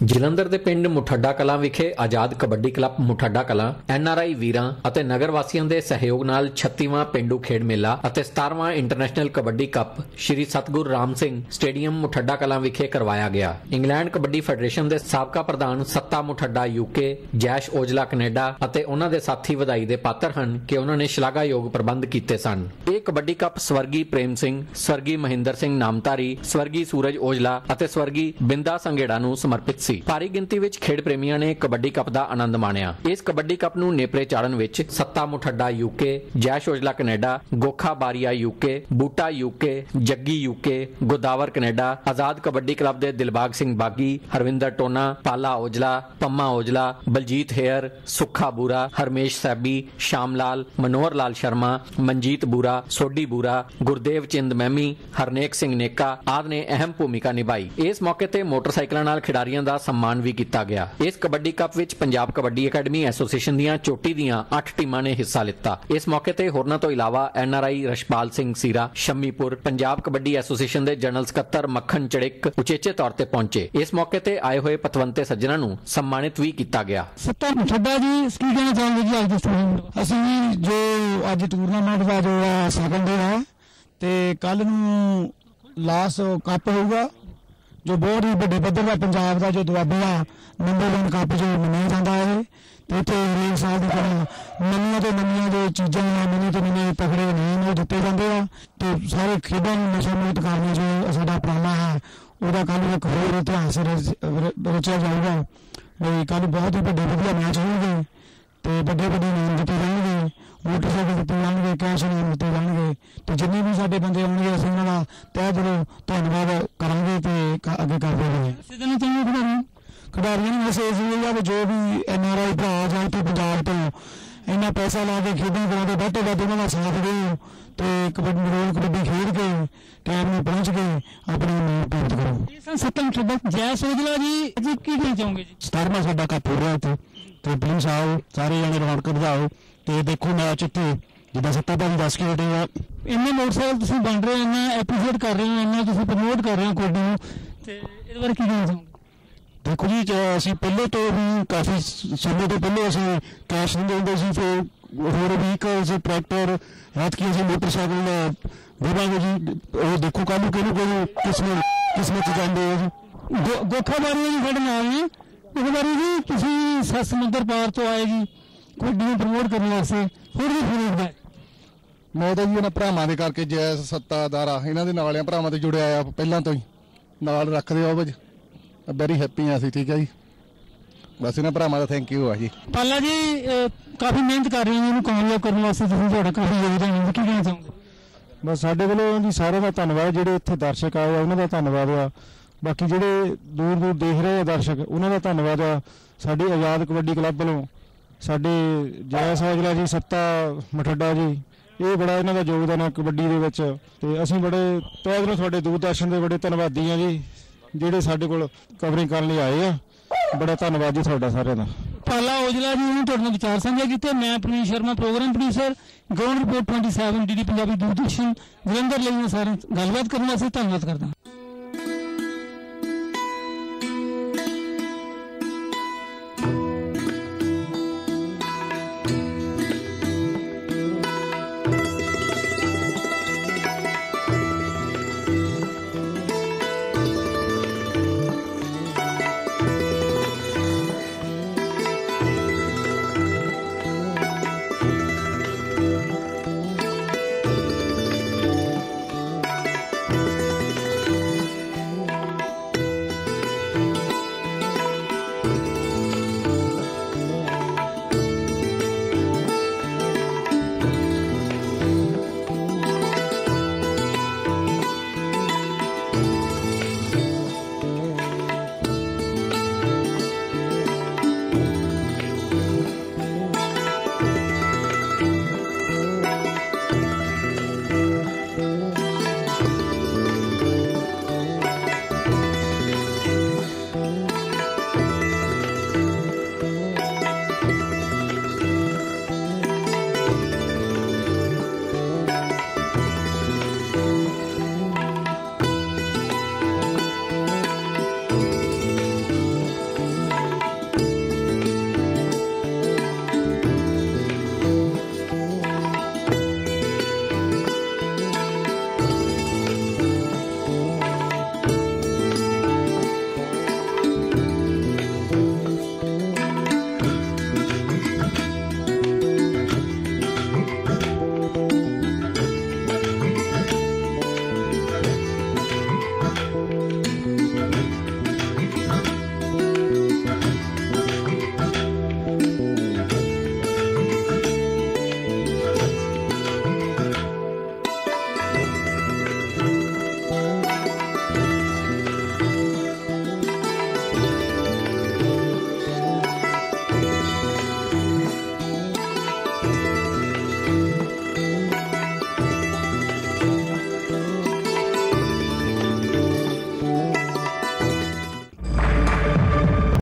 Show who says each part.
Speaker 1: ਜਲੰਧਰ ਦੇ ਪਿੰਡ ਮੁਠੱਡਾ ਕਲਾਂ ਵਿਖੇ ਆਜ਼ਾਦ ਕਬੱਡੀ ਕਲੱਬ ਮੁਠੱਡਾ ਕਲਾਂ ਐਨਆਰਆਈ ਵੀਰਾਂ ਅਤੇ ਨਗਰ ਵਾਸੀਆਂ ਦੇ ਸਹਿਯੋਗ ਨਾਲ 36ਵਾਂ ਪਿੰਡੂ ਖੇਡ ਮੇਲਾ ਅਤੇ 17ਵਾਂ international kabaddi cup Shri Satgur Ram Singh stadium Muthadda Kalan ਵਿਖੇ ਕਰਵਾਇਆ ਗਿਆ। ਇੰਗਲੈਂਡ ਕਬੱਡੀ ਫੈਡਰੇਸ਼ਨ ਦੇ ਸਾਬਕਾ ਪ੍ਰਧਾਨ ਸੱਤਾ ਮੁਠੱਡਾ ਯੂਕੇ, ਜੈਸ਼ ਓਜਲਾ ਕੈਨੇਡਾ ਅਤੇ ਉਹਨਾਂ ਦੇ ਸਾਥੀ ਵਧਾਈ ਦੇ ਪਾਤਰ ਹਨ ਕਿ ਉਹਨਾਂ ਨੇ ਸ਼ਲਾਘਾਯੋਗ ਪ੍ਰਬੰਧ ਕੀਤੇ ਸਨ। ਇਹ ਕਬੱਡੀ ਕੱਪ ਸਵਰਗੀ ਪ੍ਰੇਮ ਸਿੰਘ, ਸਵਰਗੀ ਮਹਿੰਦਰ ਸਿੰਘ ਨਾਮਧਾਰੀ, ਸਵਰਗੀ ਸੂਰਜ ਓਜਲਾ ਅਤੇ ਸਵਰਗੀ ਬਿੰਦਾ ਸੰਘੇੜਾ ਨੂੰ ਸਮਰਪਿਤ ਸੀ। ਭਾਰੀ ਗਿਣਤੀ ਵਿੱਚ ਖੇਡ ਪ੍ਰੇਮੀਆਂ ਨੇ ਕਬੱਡੀ ਕੱਪ ਦਾ ਆਨੰਦ ਮਾਣਿਆ। ਇਸ ਕਬੱਡੀ ਕੱਪ ਨੂੰ ਨੇਪਰੇ ਚਾੜਨ ਵਿੱਚ Satta Muthadda UK, Jaish Ojla Canada, Gokha Baria UK, Boota UK, Jaggi UK, Godavar Canada, Azad kabaddi club ਦੇ ਦਿਲਬਾਗ ਸਿੰਘ ਬਾਗੀ, ਹਰਵਿੰਦਰ ਟੋਨਾ, ਪਾਲਾ ਓਜਲਾ, ਪੰਮਾ ਓਜਲਾ, ਬਲਜੀਤ ਹੇਅਰ, ਸੁੱਖਾ ਬੂਰਾ, ਹਰਮੇਸ਼ ਸੈਬੀ, ਸ਼ਾਮ ਲਾਲ, ਮਨੋਹਰ ਲਾਲ ਸ਼ਰਮਾ, ਮਨਜੀਤ ਬੂਰਾ, ਸੋਢੀ ਬੂਰਾ, ਗੁਰਦੇਵ ਚਿੰਦ ਮਹਿਮੀ, ਹਰਨੇਕ ਸਿੰਘ ਨੇਕਾ ਆਦਿ ਨੇ ਅਹਿਮ ਭੂਮਿਕਾ ਨਿਭਾਈ। ਇਸ ਮੌਕੇ ਤੇ ਮੋਟਰਸਾਈਕਲਾਂ ਨਾਲ ਖਿਡਾਰੀਆਂ ਦਾ सम्मान भी किया गया। इस कबड्डी कप विच पंजाब कबड्डी अकैडमी एसोसीएशन दीआं चोटी दीआं 8 टीमां ने हिस्सा लिता। इस मौके ते होरनां तो इलावा एनआरआई रशपाल सिंह सीरा, शम्मीपुर, पंजाब कबड्डी एसोसीएशन दे जनरल सकत्तर मक्खन चड़िक उचेचे तौर ते पहुंचे। इस मौके ते आए हुए पतवंते सज्जनां नूं सम्मानित भी किया गया।
Speaker 2: सत्ता मुठड्डा जी की कहना चाहोगे जी आज टूर्नामेंट ਅਸੀਂ जो ਅੱਜ टूर्नामेंट ਦਾ जो सैकंड डे है ते कल नूं लास्ट कप होगा जो बहुत ही बड़े पद्धर का पंजाब का जो दुआबी का नंबर 1 कप जो मनाया जाता है तो इतने हरेक साल की तरह नविया तो नविया जो चीज़ा नवे तो नवे तगड़े इनाम दिते जाते हैं तो सारे खेडों नशा मुक्त करने जो साडा उपराला है वह कल एक होर इतिहास रचिया जाएगा भी कल बहुत ही बड़े वधिया मैच होंगे तो बड़े बड़े इनाम दिते जाएंगे, मोटरसाइकिल दिते जाएंगे, कैश इनाम दिते जाएंगे तो जिन्ने भी साडे बंदे आउणगे असीं उन्हां दा तहे दिलों धन्नवाद करांगे ते अगे करदे रहांगे। खिडारियों ਨੂੰ ਮੈਸੇਜ ਇਹ ਆ ਵੀ ਜੋ ਵੀ ਐਨਆਰਆਈ ਭਰਾ ਜਾਂ ਤੇ ਪੰਜਾਬ ਤੋਂ ਇੰਨਾ ਪੈਸਾ ਲਾ ਕੇ ਖੇਡਾਂ ਕਰਾਉਂਦੇ ਵੱਧ ਤੋਂ ਵੱਧ ਉਹਨਾਂ ਦਾ ਸਾਥ ਦਿਓ ਤੇ ਕਬੱਡੀ ਰੋਲ ਕਬੱਡੀ ਖੇਡ ਕੇ ਟਾਈਮ ਨੂੰ ਪਹੁੰਚ ਕੇ ਆਪਣੀ ਨਾਮ ਪ੍ਰਾਪਤ ਕਰੋ।
Speaker 3: ਸੱਤਮ ਛੱਡਾ ਜੈਸ ਓਜਲਾ ਜੀ ਕੀ ਕਹਿਣਾ ਚਾਹੋਗੇ ਜੀ?
Speaker 2: 17ਵਾਂ ਸਾਡਾ ਕੱਪ ਹੋ ਰਿਹਾ ਤੇ ਪਲੀਜ਼ ਆਓ ਸਾਰੇ ਜਣੇ ਰੌਣਕ ਵਧਾਓ ਤੇ ਦੇਖੋ ਮੈਚ ਇੱਥੇ ਜਿੱਦਾਂ ਸੱਤਾ ਭਾਜੀ ਦੱਸ ਕੇ ਹਟੇ ਆ।
Speaker 3: ਇੰਨੇ ਮੋਟਰਸਾਈਕਲ ਤੁਸੀਂ ਬਣ ਰਹੇ ਹੋ, ਇੰਨਾ ਐਪਰੀਸ਼ੀਏਟ ਕਰ ਰਹੇ ਹੋ, ਇੰਨਾ ਤੁਸੀਂ ਪ੍ਰਮੋਟ ਕਰ ਰਹੇ ਹੋ ਕਬੱਡੀ ਨੂੰ ਤੇ ਇਹਦੇ ਬਾਰੇ ਕੀ ਕਹਿਣਾ ਚਾਹੋਗੇ?
Speaker 2: देखो जी ਅਸੀਂ ਪਹਿਲੇ ਤੋਂ ਵੀ ਕਾਫੀ ਸਮੇਂ ਤੋਂ ਪਹਿਲੇ ਅਸੀਂ ਕੈਸ਼ ਨਹੀਂ ਦਿੰਦੇ ਸੀ ਫਿਰ ਹੋਰ ਵਹੀਕਲਸ ਟਰੈਕਟਰ ਰਾਤ ਕੀ ਅਸੀਂ ਮੋਟਰਸਾਈਕਲ ਦੇਵਾਂਗੇ ਜੀ। ਉਹ ਦੇਖੋ ਕੱਲ੍ਹ ਨੂੰ ਕਿਹਨੂੰ ਕਿਸਮਤ ਜਾਂਦੇ ਆ ਜੀ।
Speaker 3: ਗੋਖਾ ਬਾਰੀ ਜੀ ਸਾਡੇ ਨਾਲ ਨੇ, ਇਸ ਬਾਰੇ ਜੀ ਤੁਸੀਂ 7 ਸਮੁੰਦਰ ਪਾਰ ਤੋਂ ਆਏ ਜੀ ਕਬੱਡੀ ਨੂੰ ਪ੍ਰਮੋਟ ਕਰਨ ਵਾਸਤੇ ਹੋਰ ਵੀ ਫਰੀਦ ਹੈ।
Speaker 4: ਮੈਂ ਤਾਂ ਜੀ ਇਹਨਾਂ ਭਰਾਵਾਂ ਦੇ ਕਰਕੇ ਜੈਸ ਸੱਤਾਦਾਰਾ ਇਹਨਾਂ ਦੇ ਨਾਲ ਆ ਭਰਾਵਾਂ ਤੇ ਜੁੜਿਆ ਆ ਪਹਿਲਾਂ ਤੋਂ ਹੀ ਨਾਲ ਰੱਖਦੇ ਆ ਵਜ ਵੈਰੀ ਹੈਪੀ ਆ ਅਸੀਂ। ਠੀਕ ਹੈ ਜੀ ਬਸ ਇਹਨਾਂ ਭਰਾਵਾਂ ਦਾ ਥੈਂਕ ਯੂ ਆ ਜੀ।
Speaker 3: ਪਾਲਾ ਜੀ ਕਾਫੀ ਮਿਹਨਤ ਕਰ ਰਹੇ ਹੋ ਇਹਨੂੰ ਕਾਮਯਾਬ ਕਰਨ ਵਾਸਤੇ, ਤੁਸੀਂ ਤੁਹਾਡਾ ਕਾਫੀ ਯੋਗਦਾਨ ਹੈ, ਕੀ ਕਹਿਣਾ ਚਾਹੋਗੇ?
Speaker 2: ਬਸ ਸਾਡੇ ਵੱਲੋਂ ਜੀ ਸਾਰਿਆਂ ਦਾ ਧੰਨਵਾਦ, ਜਿਹੜੇ ਇੱਥੇ ਦਰਸ਼ਕ ਆਏ ਆ ਉਹਨਾਂ ਦਾ ਧੰਨਵਾਦ ਆ, ਬਾਕੀ ਜਿਹੜੇ ਦੂਰ ਦੂਰ ਦੇਖ ਰਹੇ ਆ ਦਰਸ਼ਕ ਉਹਨਾਂ ਦਾ ਧੰਨਵਾਦ ਆ। ਸਾਡੇ ਆਜ਼ਾਦ ਕਬੱਡੀ ਕਲੱਬ ਵੱਲੋਂ ਸਾਡੇ ਜੈਸ ਓਜਲਾ ਜੀ, ਸੱਤਾ ਮੁਠੱਡਾ ਜੀ, ਇਹ ਬੜਾ ਇਹਨਾਂ ਦਾ ਯੋਗਦਾਨ ਆ ਕਬੱਡੀ ਦੇ ਵਿੱਚ ਤੇ ਅਸੀਂ ਬੜੇ ਤਹਿ ਦਿਲੋਂ ਤੁਹਾਡੇ ਦੂਰਦਰਸ਼ਨ ਦੇ ਬੜੇ ਧੰਨਵਾਦੀ ਆ ਜੀ ਜਿਹੜੇ ਸਾਡੇ ਕੋਲ ਕਵਰਿੰਗ ਕਰਨ ਲਈ ਆਏ ਆ। ਬੜਾ ਧੰਨਵਾਦ ਜੀ ਤੁਹਾਡਾ ਸਾਰਿਆਂ ਦਾ।
Speaker 3: ਪਾਲਾ ਓਜਲਾ ਜੀ ਨੇ ਤੁਹਾਡੇ ਨਾਲ ਵਿਚਾਰ ਸਾਂਝੇ ਕੀਤੇ। ਮੈਂ Parveen Sharma, programme producer, ground report 27 DD Punjabi Doordarshan Jalandhar ਲਈ ਸਾਰਿਆਂ ਗੱਲਬਾਤ ਕਰਨ ਵਾਸਤੇ ਧੰਨਵਾਦ ਕਰਦਾ।